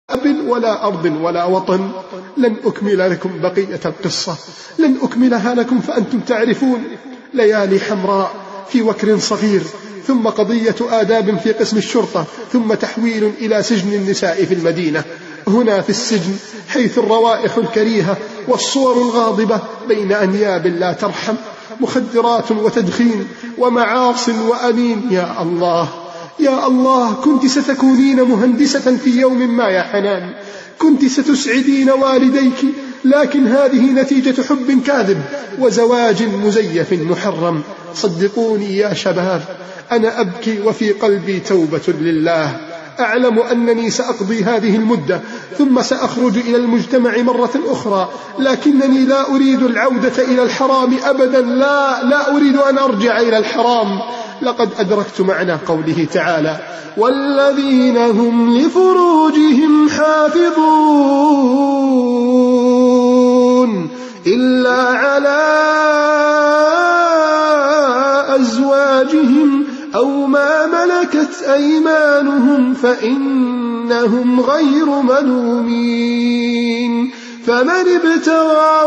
أب ولا أرض ولا وطن. لن أكمل لكم بقية القصة، لن أكملها لكم، فأنتم تعرفون. ليالي حمراء في وكر صغير، ثم قضية آداب في قسم الشرطة، ثم تحويل إلى سجن النساء في المدينة. هنا في السجن حيث الروائح الكريهة والصور الغاضبة بين أنياب لا ترحم، مخدرات وتدخين ومعاص وأنين. يا الله يا الله، كنت ستكونين مهندسة في يوم ما يا حنان، كنت ستسعدين والديك، لكن هذه نتيجة حب كاذب وزواج مزيف محرم. صدقوني يا شباب، أنا أبكي وفي قلبي توبة لله. أعلم أنني سأقضي هذه المدة ثم سأخرج إلى المجتمع مرة أخرى، لكنني لا أريد العودة إلى الحرام أبدا، لا أريد أن أرجع إلى الحرام. لقد أدركت معنى قوله تعالى: والذين هم لفروجهم حافظون إلا على أزواجهم أو ما ملكت أيمانهم فإنهم غير ملومين، فمن ابتغى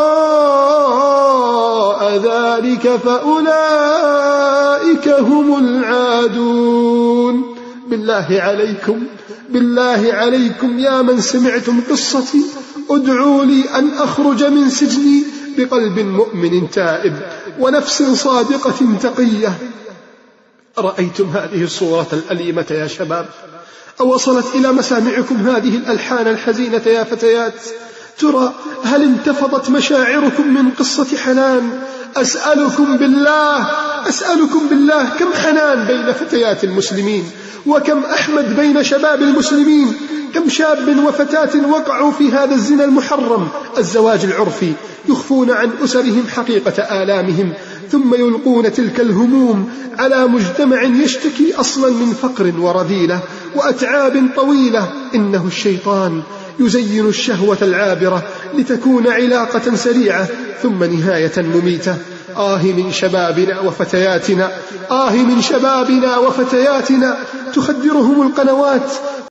وراء ذلك فأولئك هم العادون. بالله عليكم يا من سمعتم قصتي، ادعوا لي أن أخرج من سجني بقلب مؤمن تائب ونفس صادقة تقية. رأيتم هذه الصورة الأليمة يا شباب؟ أوصلت إلى مسامعكم هذه الألحان الحزينة يا فتيات؟ ترى هل انتفضت مشاعركم من قصة حنان؟ أسألكم بالله كم حنان بين فتيات المسلمين، وكم أحمد بين شباب المسلمين، كم شاب وفتاة وقعوا في هذا الزنا المحرم، الزواج العرفي، يخفون عن أسرهم حقيقة آلامهم، ثم يلقون تلك الهموم على مجتمع يشتكي أصلا من فقر ورذيلة وأتعاب طويلة. إنه الشيطان يزين الشهوة العابرة لتكون علاقة سريعة ثم نهاية مميتة. من شبابنا وفتياتنا تخدرهم القنوات